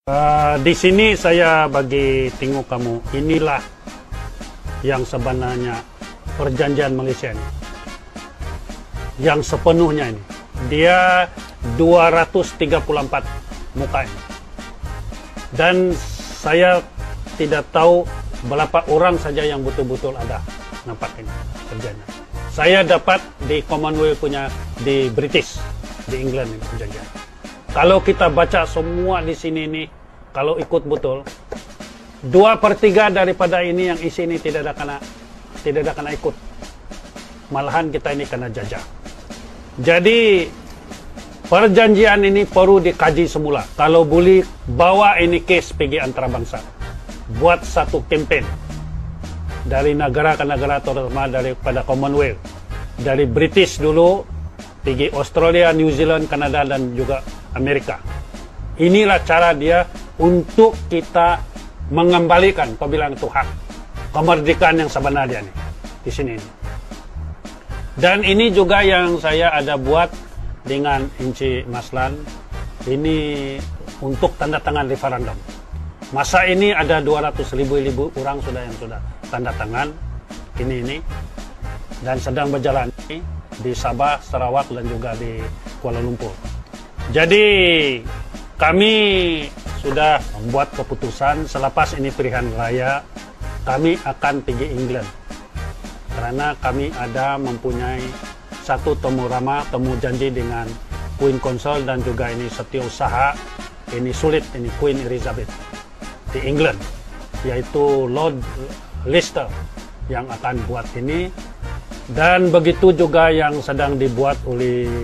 Di sini saya bagi tengok kamu, inilah yang sebenarnya perjanjian Malaysia ini. Yang sepenuhnya ini. Dia 234 muka ini. Dan saya tidak tahu berapa orang saja yang betul-betul ada nampak ini perjanjian. Saya dapat di Commonwealth punya, di British, di England ini perjanjian. Kalau kita baca semua di sini ini, kalau ikut betul, 2/3 daripada ini yang isi ini tidak ada kena ikut. Malahan kita ini kena jajah. Jadi perjanjian ini perlu dikaji semula. Kalau boleh bawa ini kes pergi antarabangsa, buat satu kempen dari negara ke negara, terutama daripada Commonwealth, dari British dulu pergi Australia, New Zealand, Kanada dan juga Amerika. Inilah cara dia untuk kita mengembalikan pembilang itu hak kemerdekaan yang sebenarnya nih di sini. Dan ini juga yang saya ada buat dengan Inci Maslan, ini untuk tanda tangan referendum. Masa ini ada 200.000 orang yang sudah tanda tangan ini dan sedang berjalan di Sabah, Sarawak dan juga di Kuala Lumpur. Jadi kami sudah membuat keputusan selepas ini pilihan raya, kami akan pergi England. Karena kami ada mempunyai satu temu ramah, temu janji dengan Queen Consort dan juga ini setiausaha, ini sulit, ini Queen Elizabeth di England, yaitu Lord Lister yang akan buat ini. Dan begitu juga yang sedang dibuat oleh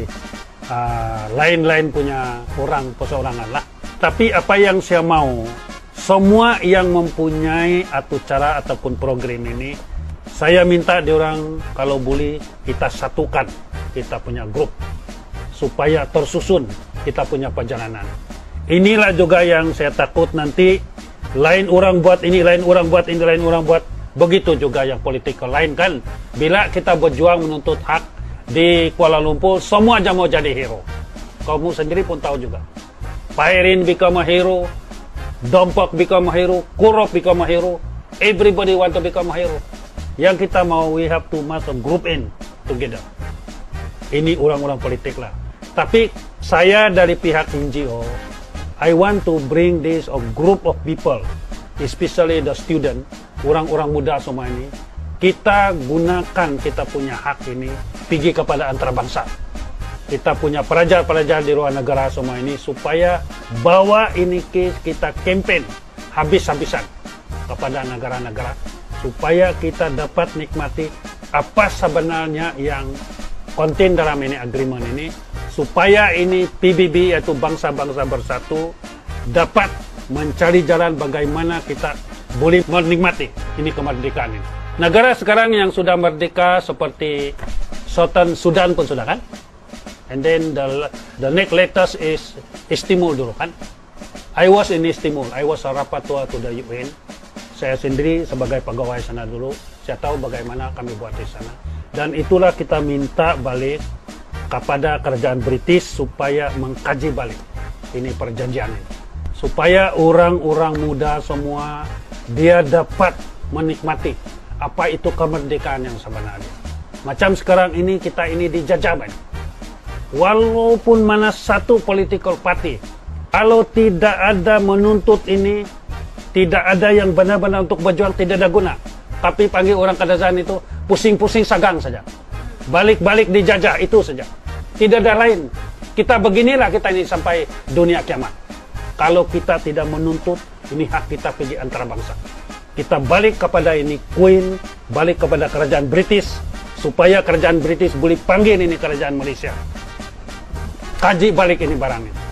lain-lain punya orang perseorangan lah. Tapi apa yang saya mau, semua yang mempunyai atau cara ataupun program ini, saya minta diorang kalau boleh kita satukan, kita punya grup supaya tersusun kita punya perjalanan. Inilah juga yang saya takut nanti lain orang buat ini, lain orang buat ini, lain orang buat begitu juga yang politikal lain kan. Bila kita berjuang menuntut hak di Kuala Lumpur, semua aja mau jadi hero. Kamu sendiri pun tahu juga. Pairin become a hero, Dompak become a hero, Kurop become a hero, everybody want to become a hero. Yang kita mau, we have to must group in together. Ini orang-orang politik lah. Tapi saya dari pihak NGO, I want to bring this a group of people, especially the student, orang-orang muda semua ini. Kita gunakan kita punya hak ini pergi kepada antarabangsa. Kita punya pelajar-pelajar di luar negara semua ini supaya bawa ini kita campaign habis-habisan kepada negara-negara supaya kita dapat nikmati apa sebenarnya yang konten dalam ini agreement ini, supaya ini PBB yaitu bangsa-bangsa bersatu dapat mencari jalan bagaimana kita boleh menikmati ini kemerdekaan ini. Negara sekarang yang sudah merdeka seperti Southern Sudan pun sudah kan? And then the next latest is Timor dulu kan? I was in Timor, I was a rapporteur to the UN. Saya sendiri sebagai pegawai sana dulu, saya tahu bagaimana kami buat di sana. Dan itulah kita minta balik kepada kerajaan British supaya mengkaji balik ini perjanjian ini. Supaya orang-orang muda semua dia dapat menikmati apa itu kemerdekaan yang sebenarnya. Macam sekarang ini kita ini dijajah banyak. Walaupun mana satu political party, kalau tidak ada menuntut ini, tidak ada yang benar-benar untuk berjuang, tidak ada guna. Tapi panggil orang Kadazan itu pusing-pusing sagang saja. Balik-balik dijajah itu saja. Tidak ada lain. Kita beginilah kita ini sampai dunia kiamat. Kalau kita tidak menuntut, ini hak kita pergi antarabangsa. Kita balik kepada ini Queen, balik kepada kerajaan British, supaya kerajaan British boleh panggil ini kerajaan Malaysia. Kaji balik ini barang ini.